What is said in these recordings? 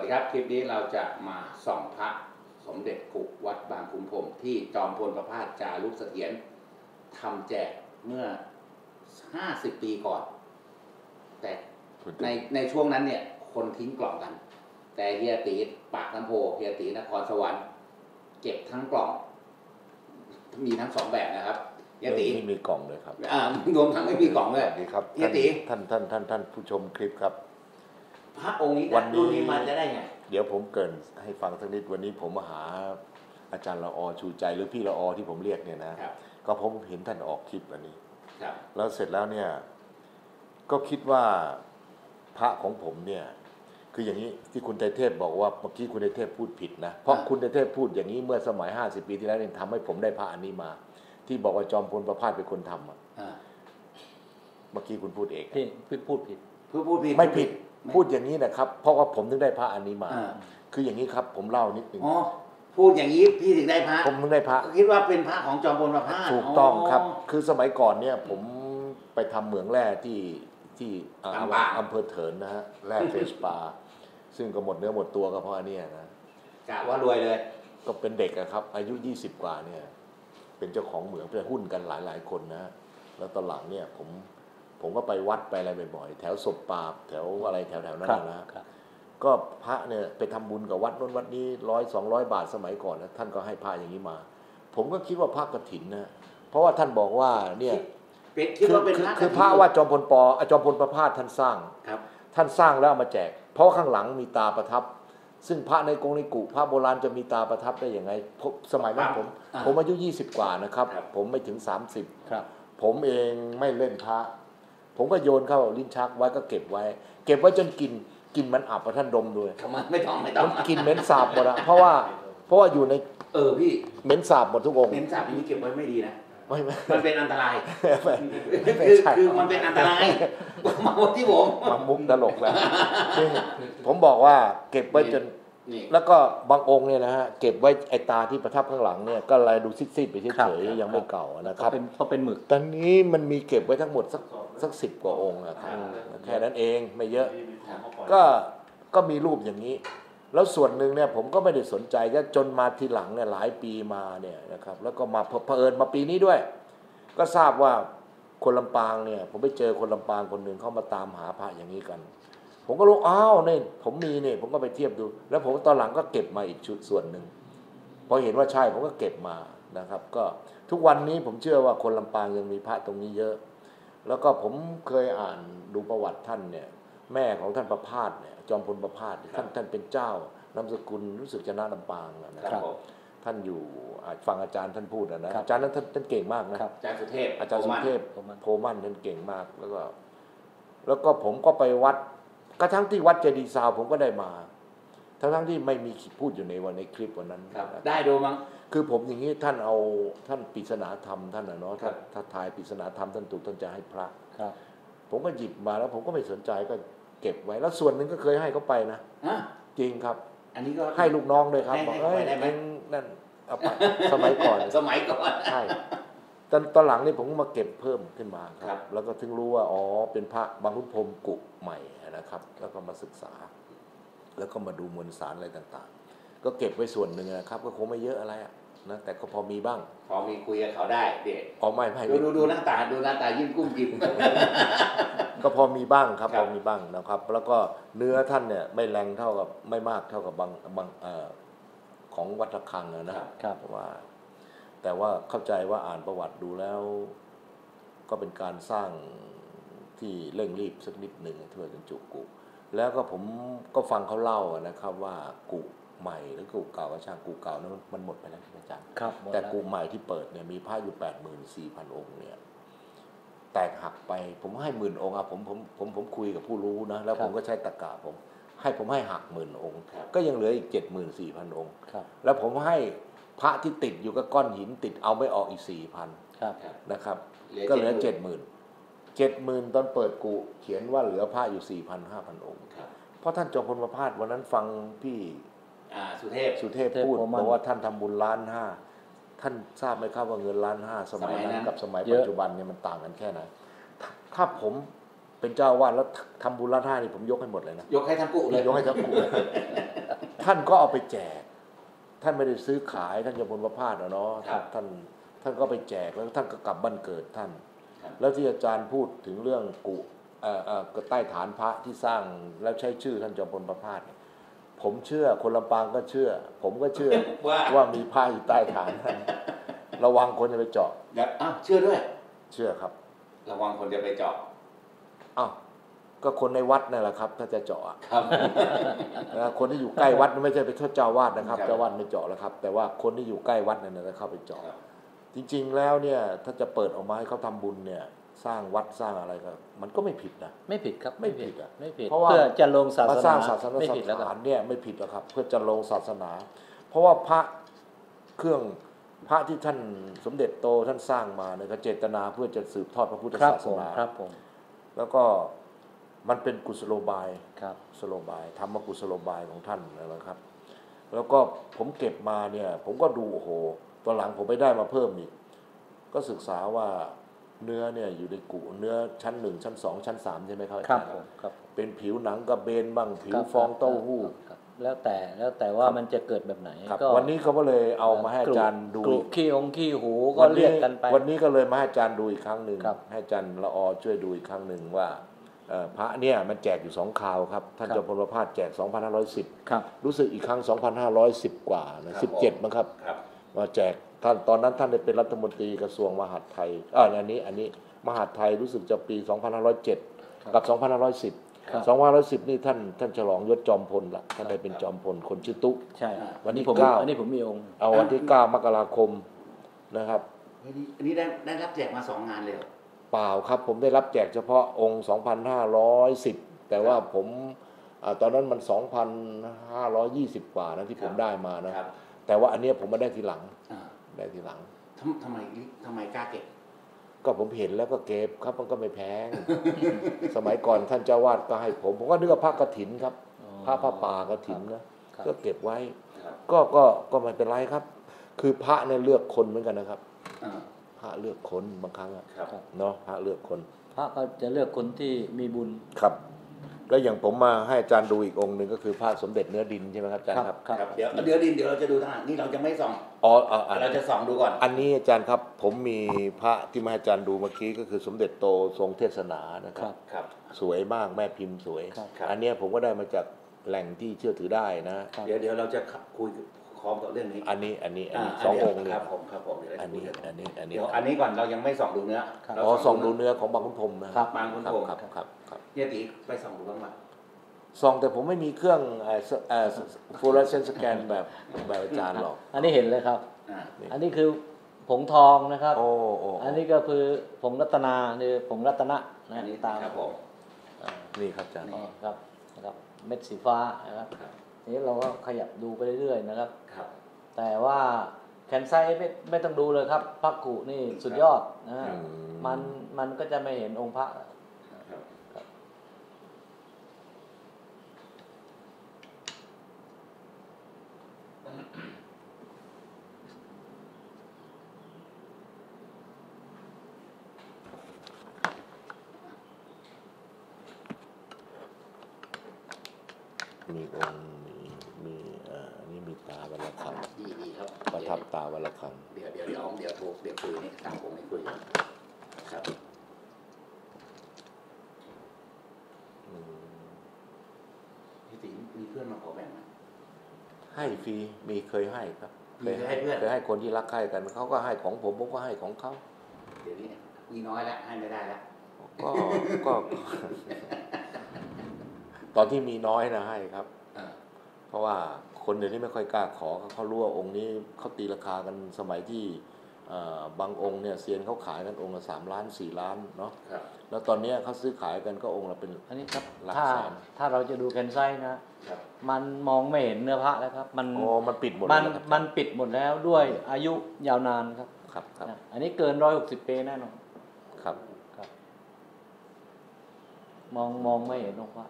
ดีครับคลิปนี้เราจะมาส่องพระสมเด็จกุวัดบางขุนพรหมที่จอมพลประภาสจารุเสถียรทำแจกเมื่อ50 ปีก่อนแต่ในช่วงนั้นเนี่ยคนทิ้งกล่องกันแต่เฮียตีปากน้ำโพเฮียตีนครสวรรค์เก็บทั้งกล่องมีทั้ง2แบบนะครับเฮียตีไม่มีกล่องเลยครับรวมทั้งไม่มีกล่องเลยดีครับเฮียตีท่านผู้ชมคลิปครับพระองค์นี้วันนี้มันจะได้ไงเดี๋ยวผมเกริ่นให้ฟังสักนิดวันนี้ผมมาหาอาจารย์ละอชูใจหรือพี่ละอที่ผมเรียกเนี่ยนะก็ผมเห็นท่านออกคลิปอันนี้แล้วเสร็จแล้วเนี่ยก็คิดว่าพระของผมเนี่ยคืออย่างนี้ที่คุณไตรเทพบอกว่าเมื่อกี้คุณไตรเทพพูดผิดนะเพราะคุณไตรเทพพูดอย่างนี้เมื่อสมัย50 ปีที่แล้วเนี่ยทำให้ผมได้พระอันนี้มาที่บอกว่าจอมพลประภาสเป็นคนทำเมื่อกี้คุณพูดเองพี่พูดผิดไม่ผิดพูดอย่างนี้นะครับเพราะว่าผมถึงได้พระอันนี้มาคืออย่างนี้ครับผมเล่านิดนึงพูดอย่างนี้พี่ถึงได้พระผมถึงได้พระคิดว่าเป็นพระของจอมพลประภาสถูกต้องครับคือสมัยก่อนเนี่ยผมไปทำเหมืองแร่ที่อำเภอเถินนะฮะแร่เฟสปาซึ่งก็หมดเนื้อหมดตัวก็เพราะอันนี้นะกะว่ารวยเลยก็เป็นเด็กครับอายุ20 กว่าเนี่ยเป็นเจ้าของเหมืองเป็นหุ้นกันหลายคนนะแล้วตอนหลังเนี่ยผมก็ไปวัดไปอะไรบ่อยๆแถวศพปราบแถวอะไรแถวนั้นนะก็พระเนี่ยไปทำบุญกับวัดโน้นวัดนี้100-200 บาทสมัยก่อนนะท่านก็ให้พระอย่างนี้มาผมก็คิดว่าพระกฐินนะเพราะว่าท่านบอกว่าเนี่ยคือพระว่าจอมพลประภาสท่านสร้างท่านสร้างแล้วเอามาแจกเพราะข้างหลังมีตาประทับซึ่งพระในกงในกุพระโบราณจะมีตาประทับได้ยังไงสมัยนั้นผมอายุ20 กว่านะครับผมไม่ถึง30ผมเองไม่เล่นพระผมก็โยนเข้าลิ้นชักไว้ก็เก็บไว้จนกินมันอับท่านดมด้วยไม่ต้องกินเหม็นสาบหมดอะเพราะว่าอยู่ในพี่เหม็นสาบหมดทุกองค์เหม็นสาบนี้เก็บไว้ไม่ดีนะมันเป็นอันตรายคือมันเป็นอันตรายมาที่ผมมามุกตลกแล้วผมบอกว่าเก็บไว้จนแล้วก็บางองค์เนี่ยนะฮะเก็บไว้ไอ้ตาที่ประทับข้างหลังเนี่ยก็เลยดูซีดๆไปเฉยๆยังไม่เก่านะครับเพราะเป็นหมึกตอนนี้มันมีเก็บไว้ทั้งหมดสัก10 กว่าองค์นะครับแค่นั้นเองไม่เยอะก็มีรูปอย่างนี้แล้วส่วนหนึ่งเนี่ยผมก็ไม่ได้สนใจก็จนมาทีหลังเนี่ยหลายปีมาเนี่ยนะครับแล้วก็มาเผอิญมาปีนี้ด้วยก็ทราบว่าคนลำปางเนี่ยผมไปเจอคนลำปางคนหนึ่งเขามาตามหาพระอย่างนี้กันผมก็รู้อ้าวนี่ผมมีนี่ผมก็ไปเทียบดูแล้วผมตอนหลังก็เก็บมาอีกชุดส่วนหนึ่งพอเห็นว่าใช่ผมก็เก็บมานะครับก็ทุกวันนี้ผมเชื่อว่าคนลำปางยังมีพระตรงนี้เยอะแล้วก็ผมเคยอ่านดูประวัติท่านเนี่ยแม่ของท่านประภาสเนี่ยจอมพลประภาสท่านเป็นเจ้านามสกุลรู้สึกจะนาลำปางนะครับท่านอยู่ฟังอาจารย์ท่านพูดนะอาจารย์นั้นท่านเก่งมากนะอาจารย์สุเทพโพมั่นท่านเก่งมากแล้วก็ผมก็ไปวัดกระทั่งที่วัดเจดีย์ซาวผมก็ได้มาทั้งที่ไม่มีพูดอยู่ในคลิปวันนั้นได้ดูมั้งคือผมอย่างนี้ท่านปริศนาธรรมท่านเนาะถ้าทายปริศนาธรรมท่านถูกท่านจะให้พระผมก็หยิบมาแล้วผมก็ไม่สนใจก็เก็บไว้แล้วส่วนหนึ่งก็เคยให้เขาไปนะจริงครับอันนี้ก็ให้ลูกน้องด้วยครับบอกนั่นเอาไปสมัยก่อนใช่ตอนหลังนี่ผมก็มาเก็บเพิ่มขึ้นมาครับแล้วก็ถึงรู้ว่าอ๋อเป็นพระบางขุนพรหมกุใหม่นะครับแล้วก็มาศึกษาแล้วก็มาดูมวลสารอะไรต่างๆก็เก็บไว้ส่วนหนึ่งนะครับก็คงไม่เยอะอะไรนะแต่ก็พอมีบ้างพอมีคุยกับเขาได้เด็กไม่ดูหน้าตายิ้มกุ้มยิ้มก็พอมีบ้างครับพอมีบ้างนะครับแล้วก็เนื้อท่านเนี่ยไม่แรงเท่ากับไม่มากเท่ากับบางของวัดระฆังนะครับว่าแต่ว่าเข้าใจว่าอ่านประวัติดูแล้วก็เป็นการสร้างที่เร่งรีบสักนิดหนึ่งเพื่อจะจุกุแล้วก็ผมก็ฟังเขาเล่านะครับว่ากุใหม่หรือกุเก่าก็ช่างกุเก่านั้นมันหมดไปแล้วอาจารย์แต่กุใหม่ที่เปิดเนี่ยมีพระอยู่ 84,000 องค์เนี่ยแตกหักไปผมให้10,000 องค์ผมคุยกับผู้รู้นะแล้วผมก็ใช้ตะกะผมให้หัก10,000 องค์ก็ยังเหลืออีก 74,000 องค์แล้วผมให้พระที่ติดอยู่กับก้อนหินติดเอาไม่ออกอีก 4,000 นะครับก็เหลือ 70,000 ตอนเปิดกุเขียนว่าเหลือพระอยู่ 4,000-5,000 องค์เพราะท่านจอมพลประภาสวันนั้นฟังพี่สุเทพพูดบอกว่าท่านทำบุญ1.5 ล้านท่านทราบไหมครับว่าเงิน1.5 ล้านสมัยนั้นกับสมัยปัจจุบันเนี่ยมันต่างกันแค่ไหนถ้าผมเป็นเจ้าวาดแล้วทำบุญ1.5 ล้านนี่ผมยกให้หมดเลยนะยกให้ทั้งกุเลยยกให้ทั้งกุท่านก็เอาไปแจกท่านไม่ได้ซื้อขายท่านจอมพลประภาสเนาะท่านก็ไปแจกแล้วท่านก็กลับบ้านเกิดท่านแล้วที่อาจารย์พูดถึงเรื่องกุใต้ฐานพระที่สร้างแล้วใช้ชื่อท่านจอมพลประภาสผมเชื่อคนลำปางก็เชื่อผมก็เชื่อ ว่ามีพระอยู่ใต้ฐานท่านระวังคนจะไปเจาะเชื่อด้วยเชื่อครับระวังคนจะไปเจาะก็คนในวัดนั่นแหละครับถ้าจะเจาะครับคนที่อยู่ใกล้วัดไม่ใช่ไปโทษเจ้าวาดนะครับเจ้าวาดไม่เจาะแล้วครับแต่ว่าคนที่อยู่ใกล้วัดนั่นจะเข้าไปเจาะจริงๆแล้วเนี่ยถ้าจะเปิดออกมาให้เขาทำบุญเนี่ยสร้างวัดสร้างอะไรก็มันก็ไม่ผิดนะไม่ผิดครับไม่ผิดเพราะว่าเพื่อจะลงศาสนาสร้างศาสนาสถานเนี่ยไม่ผิดหรอกครับเพื่อจะลงศาสนาเพราะว่าพระเครื่องพระที่ท่านสมเด็จโตท่านสร้างมาเนี่ยก็เจตนาเพื่อจะสืบทอดพระพุทธศาสนาครับผมแล้วก็มันเป็นกุศโลบายกุศโลบายธรรมกุศโลบายของท่านนะครับแล้วก็ผมเก็บมาเนี่ยผมก็ดูโอ้โหตอนหลังผมไปได้มาเพิ่มอีกก็ศึกษาว่าเนื้อเนี่ยอยู่ในกุเนื้อชั้น1ชั้น2ชั้น3ใช่ไหมครับครับเป็นผิวหนังกระเบนบ้างผิวฟองเต้าหู้แล้วแต่ว่ามันจะเกิดแบบไหนก็วันนี้เขาก็เลยเอามาให้อาจารย์ดูขี้หูก็เรียกกันไปวันนี้ก็เลยมาให้อาจารย์ดูอีกครั้งหนึ่งให้อาจารย์ละออช่วยดูอีกครั้งหนึ่งว่าพระเนี่ยมันแจกอยู่2คราวครับท่านจอมพลประภาสแจก2510รู้สึกอีกครั้ง2510กว่านะ17มั้งครับมาแจกท่านตอนนั้นท่านได้เป็นรัฐมนตรีกระทรวงมหาดไทยอันนี้มหาดไทยรู้สึกจะปี2507กับ2510นี่ท่านฉลองยศจอมพลละท่านได้เป็นจอมพลคนชื่อตุ๊ใช่วันที่ 9อันนี้ผมมีองค์เอาวันที่9มกราคมนะครับอันนี้ได้รับแจกมา2งานเลยเปล่าครับผมได้รับแจกเฉพาะองค์2510แต่ว่าผมตอนนั้นมัน2520กว่านะที่ผมได้มานะแต่ว่าอันนี้ผมมาได้ทีหลังทำไมกล้าเก็บก็ผมเห็นแล้วก็เก็บครับมันก็ไม่แพง สมัยก่อนท่านเจ้าวาดก็ให้ผมก็นึกว่าพระกฐินครับพระป่ากฐินนะก็เก็บไว้ก็ไม่เป็นไรครับ คือพระเนี่ยเลือกคนเหมือนกันนะครับพระเลือกคนบางครั้งเนาะพระเลือกคนพระก็จะเลือกคนที่มีบุญครับแล้วอย่างผมมาให้อาจารย์ดูอีกองค์หนึ่งก็คือพระสมเด็จเนื้อดินใช่ไหมครับอาจารย์ครับเดี๋ยวเนื้อดินเดี๋ยวเราจะดูทางนี่เราจะไม่ส่องเราจะส่องดูก่อนอันนี้อาจารย์ครับผมมีพระที่มาให้อาจารย์ดูเมื่อกี้ก็คือสมเด็จโตทรงเทศนานะครับสวยมากแม่พิมพ์สวยอันนี้ผมก็ได้มาจากแหล่งที่เชื่อถือได้นะเดี๋ยวเราจะคุยพร้อมกับเรื่องนี้อันนี้2องค์ครับผมอันนี้เดี๋ยวอันนี้ก่อนเรายังไม่ส่องดูเนื้อส่องดูเนื้อของบางขุนพรหมนะครับบางขุนพรหมครับเฮียตีไปส่องดูบ้างไหมส่องแต่ผมไม่มีเครื่องฟลูออเรสเซนต์สแกนแบบอาจารย์หรอกอันนี้เห็นเลยครับอันนี้คือผงทองนะครับอันนี้ก็คือผงรัตนาหรือผงรัตนะนะตามครับผมนี่ครับอาจารย์ครับเม็ดสีฟ้านะครับนี้เราก็ขยับดูไปเรื่อยๆนะครับแต่ว่าแขนไซไม่ต้องดูเลยครับพระกุนี่สุดยอดนะมันก็จะไม่เห็นองค์พระมีองค์มีอันนี้มีตาวัลคังดีครับประทับตาวัลคังเดี๋ยวคุยนี่ตามผมนี่คุยครับพี่ติ๋มมีเพื่อนมาขอแบ่งไหมให้ฟรีมีเคยให้ครับเคยให้เพื่อนเคยให้คนที่รักใคร่กันเขาก็ให้ของผมก็ให้ของเขาเดี๋ยวนี้มีน้อยแล้วให้ไม่ได้แล้วก็ตอนที่มีน้อยนะให้ครับเพราะว่าคนเดี๋ยวนี้ไม่ค่อยกล้าขอเขารู้ว่าองค์นี้เขาตีราคากันสมัยที่บางองค์เนี่ยเซียนเขาขายกันองค์ละ3 ล้าน4 ล้านเนาะแล้วตอนนี้เขาซื้อขายกันก็องค์ละเป็นอันนี้ครับถ้าเราจะดูแคนไซนะมันมองไม่เห็นเนื้อพระแล้วครับมันปิดหมดมันปิดหมดแล้วด้วยอายุยาวนานครับอันนี้เกิน160 ปีแน่นอนครับมองไม่เห็นองค์พระ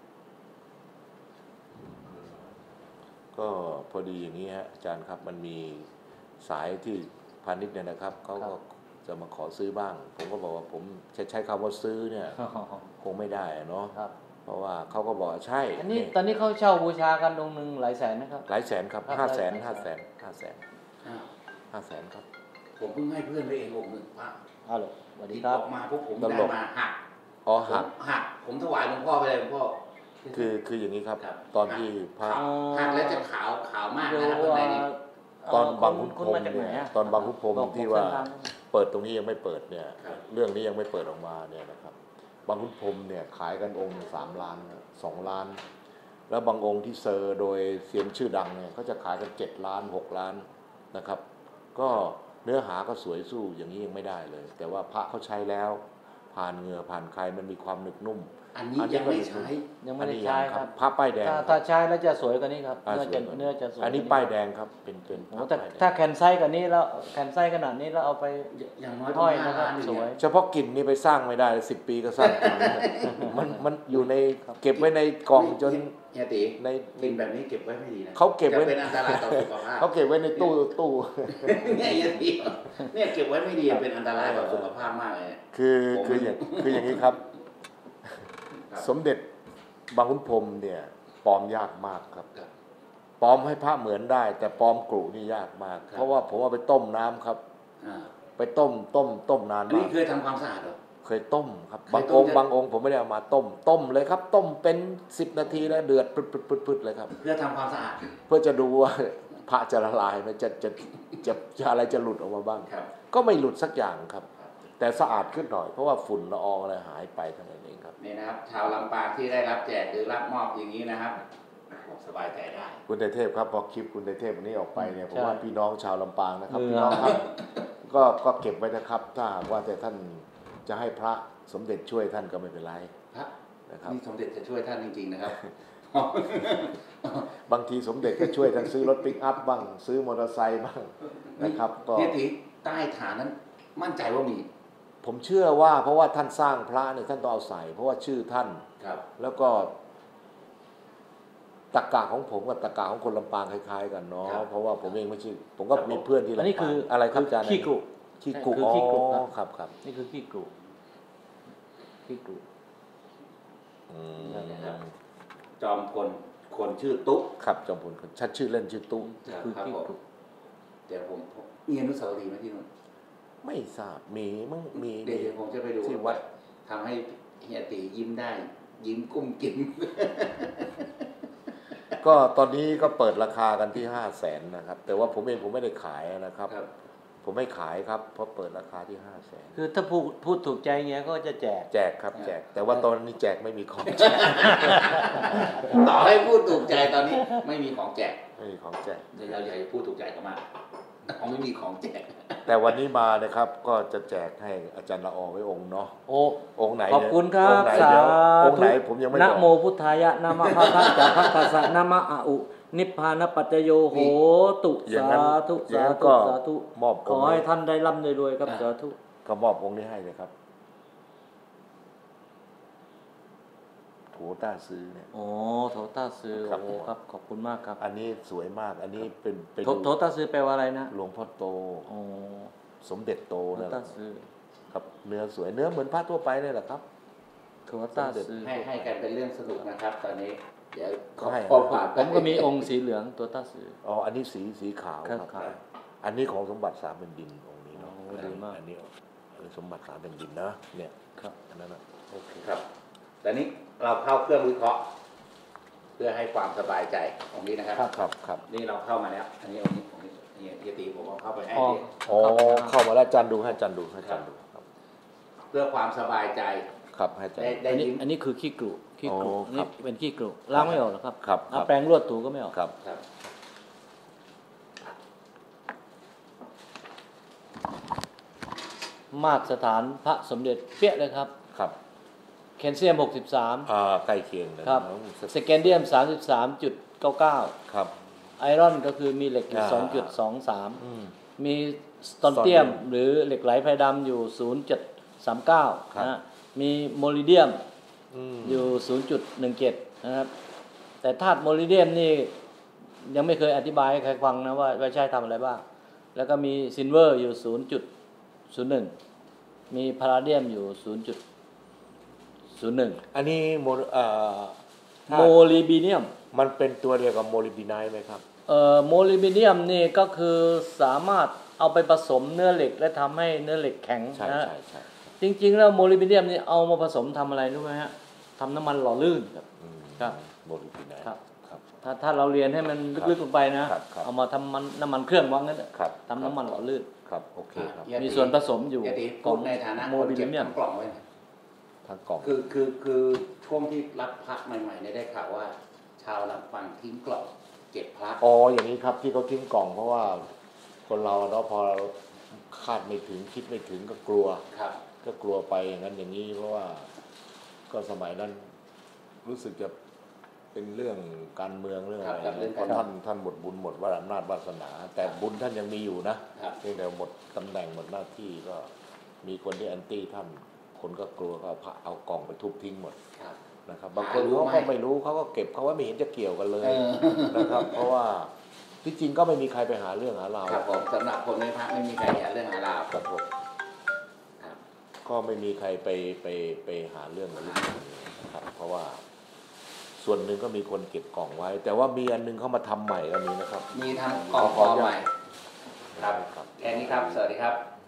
ก็พอดีอย่างนี้ฮะอาจารย์ครับมันมีสายที่พาณิชย์เนี่ยนะครับเขาก็จะมาขอซื้อบ้างผมก็บอกว่าผมจะใช้คำว่าซื้อเนี่ยคงไม่ได้เนาะเพราะว่าเขาก็บอกใช่อันนี้ตอนนี้เขาเช่าบูชากันองค์หนึ่งหลายแสนนะครับหลายแสนครับครับ 500,000 หลายแสน 500,000ครับผมเพิ่งให้เพื่อนไปเององค์หนึ่งพระฮัลโหลสวัสดีที่ครัอบ อกมาพวกผมได้มาหักอ๋อหักผมถวายหลวงพ่อไปเลยหลวงพ่อคืออย่างนี้ครับครับตอนที่พระหักแล้วจะขาวมากนะครับข้างในนี้ตอนบางขุนพคุณรหมมาจากไหนเนี่ยอะตอนบางขุนพรหมบอกที่ว่าเส้นทางเปิดตรงนี้ยังไม่เปิดเนี่ยครับเรื่องนี้ยังไม่เปิดออกมาเนี่ยนะครับบางขุนพรหมเนี่ยขายกันองค์3 ล้าน2 ล้าน แล้วบางองค์ที่เซอร์โดยเซียนชื่อดังเนี่ยก็จะขายกัน7 ล้าน6 ล้านนะครับ ก็เนื้อหาก็สวยสู้อย่างนี้ยังไม่ได้เลย แต่ว่าพระเขาใช้แล้วผ่านเหงื่อผ่านใครมันมีความหนึบนุ่มอันนี้ยังไม่ใช้ยังไม่ได้ใช้ครับพระป้ายแดงถ้าใช้แล้วจะสวยกว่านี้ครับอ่าเนื้อจะสวยอันนี้ป้ายแดงครับเป็นพโอ้ระแต่ป้ายแดงถ้าแคนไซส์กว่านี้แล้วแคนไซส์ขนาดนี้แล้วเอาไปอย่างน้อยห้อยต้องนะครับ 5 ล้านอยู่สวยเนี่ยเฉพาะกลิ่นนี่ไปสร้างไม่ได้10 ปีก็สร้างกลิ่นไม่ได้มันอยู่ในเก็บไว้ในกล่องจนเฮียตีในกินแบบนี้เก็บไว้ไม่ดีนะเขาเก็บไว้จะเป็นอันตรายต่อสุขภาพเขาเก็บไว้ในตู้เนี่ยเฮียตีเนี่ยเก็บไว้ไม่ดีเป็นอันตรายต่อสุขภาพมากเลยคืออย่างนี้ครับครับสมเด็จบางขุนพรหมเนี่ยปลอมยากมากครับครับปลอมให้พระเหมือนได้ แต่ปลอมกรุนี่ยากมากครับเพราะว่าผมเอาไปต้มน้ำครับอ่าไปต้มนานอันมานี้กเคยทำความสะอาดเหรอเคยต้มครับเคบาย งต้อมงค์จะบางองค์ผมไม่ได้เอามาต้มเลยครับ ต้มเป็น10 นาทีแล้วเดือดปึ๊ดเลยครับเพื่อทำความสะอาดเพื่อจะดูว่าพระจะละลายไหมจะอะไรจะหลุดออกมาบ้างครับก็ไม่หลุดสักอย่างครับครับแต่สะอาดขึ้นหน่อยเพราะว่าฝุ่นละอองอะไรหายไปเท่านั้นเองครับนี่นะครับ ชาวลำปางที่ได้รับแจกหรือรับมอบอย่างนี้นะครับสบายใจได้คุณเดชเทพครับพอคลิปคุณเดชเทพวันนี้ออกไปเนี่ยผมใช่ว่าพี่น้องชาวลำปางนะครับเออพี่น้องครับ ก็เก็บไว้นะครับ ถ้าหากว่าแต่ท่านจะให้พระสมเด็จช่วยท่านก็ไม่เป็นไรพระนะครับนี่สมเด็จจะช่วยท่านจริงๆนะครับบางทีสมเด็จก็ช่วยท่านซื้อรถปิกอัพบ้างซื้อมอเตอร์ไซค์บ้างนะครับก็เนี่ยตีใต้ฐานนั้น มั่นใจว่ามีผมเชื่อว่าเพราะว่าท่านสร้างพระเนี่ยท่านต้องเอาใส่ เพราะว่าชื่อท่านครับแล้วก็ตรรกะของผมกับตรรกะของคนลำปางคล้ายๆกันเนาะครับเพราะว่าผมเองไม่ใช่ผมก็มีเพื่อนที่ลำปางอันนี้คืออะไรครับอาจารย์ขี้กรุขี้กรุคือขี้กรุอ๋ครับครับนี่คือขี้กรุขี้กรุอืมนั่นแหละครับจอมพลคนชื่อตุ๊กครับจอมพลชัดชื่อเล่นชื่อตุ้คือครับขี้ผมกรุเดี๋ยวผมมีอนุสาวรีย์ไหมที่นู่นไม่ทราบมีมั้งมีเดี๋ยวผมจะไปดูที่วัดทำให้เฮียตียิ้มได้ ยิ้มกุ้มกิ่มก็ตอนนี้ก็เปิดราคากันที่500,000นะครับ แต่ว่าผมเองผมไม่ได้ขายนะครับครับผมไม่ขายครับเพราะเปิดราคาที่500,000 คือถ้าพูดถูกใจเงี้ยก็จะแจกแจกครับแจก แต่ว่าตอนนี้แจกไม่มีของแจกต่อให้พูดถูกใจตอนนี้ไม่มีของแจกไม่มีของแจกเดี๋ยวเราอย่าพูดถูกใจกันมากเขาไม่มีของแจกแต่วันนี้มานะครับก็จะแจกให้อาจารย์ละออไว้องค์เนาะโอ้องค์ไหนขอบคุณครับองค์ไหนสาเดี๋ยวธุองค์ไหนผมยังไม่นะบอกโมพุทธายะนะมะพะคะจะพะคะสะนะมะอะอุ นิพพานปัจจโยโหตุอย่าสางนั้นธุอย่าสางนั้นธุก็สาธุมอบขอองค์ให้นี้ท่านได้ร่ำได้รวยครับสาธุก็มอบองค์นี้ให้เลยครับโถต้าซื้อเนี่ยโอ้โถต้าซื้อครับโอ้ครับขอบคุณมากครับอันนี้สวยมากอันนี้เป็นโถต้าซื้อแปลว่าอะไรนะหลวงพ่อโตโอ้สมเด็จโตโถนั่นแหต้าละซื้อครับเนื้อสวยเนื้อเหมือนพระทั่วไปนี่แหละครับโถต้าซื้อให้กันเป็นเรื่องสนุกนะครับ ตอนนี้ เดี๋ยวให้ขอฝากผมก็มีองค์สีเหลืองโถต้าซื้ออ๋ออันนี้สีขาวครับครับ อันนี้ของสมบัติสามแผ่นดินองค์นี้เนาะโอ้ดีมากอันนี้สมบัติสามแผ่นดินนะเนี่ยครับอันนั้นนะโอเคครับตอนนี้เราเข้าเครื่องวิเคราะห์ เพื่อให้ความสบายใจของนี้นะครับครับนี่เราเข้ามาแล้ว อันนี้องค์นี้เฮียตีผมเอาเข้าไปให้อ๋อดิอ๋อเข้ามาแล้วอาจันดูให้อาจันดูให้อาจันดูครับเพื่อความสบายใจครับให้อาจันได้อันนี้ยิ้มอันนี้คือขี้กรุขี้กรุโอ้ครันี่บเป็นขี้กรุล้างไม่ออกหรอครับครับเอาแปรงลวดถูก็ไม่ออกครับครับมาตรฐานพระสมเด็จเปี้ยเลยครับครับแคลเซียม 63 ใกล้เคียงเลยครับน้องสแกนเดียม 33.99 ครับไอรอนก็คือมีเหล็กอยู่อืม 2.23 มีสตอนเตียมหรือเหล็กไหลไฟดำอยู่ 0.39 ครับนะมีโมลิเดียมมอยู่ 0.17 นะครับ แต่ธาตุโมลิเดียมนี่ยังไม่เคยอธิบายให้ใครฟังนะว่าใช้ทำอะไรบ้าง แล้วก็มีซิลเวอร์อยู่ 0.01 มีพาราเดียมอยู่ 01 อันนี้ถ้าโมลิบิเนียมมันเป็นตัวเดียวกับโมลิบิไนท์ไหมครับโมลิบิเนียมนี่ก็คือสามารถเอาไปผสมเนื้อเหล็กและทำให้เนื้อเหล็กแข็งใช่นะใช่ใช่จริงๆแล้วโมลิบิเนียมนี่เอามาผสมทำอะไรรู้ไหมฮะทำน้ำมันหล่อลื่นครับ ครับโมลิบิไนท์ครับครับถ้าเราเรียนให้มันลึกๆลงไปนะครับครับเอามาทำน้ำมันเครื่องว่างั้นครับทำน้ำมันหล่อลื่นครับโอเคครับอย่ามีส่วนผสมอยู่อย่าตีขพูองดในฐานะโมคนลิเก็บิบเนียมทั้งกล่องไว้นะทั้งกล่องคือช่วงที่รับพระใหม่ๆเนี่ยได้ข่าวว่า ชาวลำปางทิ้งกล่องเก็บพระอ๋ออย่างนี้ครับที่เขาทิ้งกล่องเพราะว่าคนเราเนาะพอคาดไม่ถึงคิดไม่ถึงก็กลัวครับก็กลัวไปอย่างนั้นอย่างนี้เพราะว่าก็สมัยนั้นรู้สึกจะเป็นเรื่องการเมืองเรื่องอะไรครับเรื่องเพการราะท่านหมดบุญหมดวาอำนาจวาสนา แต่บุญท่านยังมีอยู่นะครับ เพียงแต่หมดตำแหน่งหมดหน้าที่ก็มีคนที่แอนตี้ท่านคนก็กลัวก็เอากล่องไปทุบทิ้งหมดครับนะครับบางคนเขาก็ไม่รู้เขาก็เก็บเขาว่าไม่เห็นจะเกี่ยวกันเลยนะครับเพราะว่าที่จริงก็ไม่มีใครไปหาเรื่องหาราวครับผมสำหรับคนในพระไม่มีใครหาเรื่องหาราวครับผมครับก็ไม่มีใครไปหาเรื่องกับลูกศิษย์นะครับเพราะว่าส่วนหนึ่งก็มีคนเก็บกล่องไว้ แต่ว่ามีอันนึงเขามาทำใหม่ก็มีนะครับมีทำกล่องคอใหม่ ครับครับแค่นี้ครับ สวัสดีครับ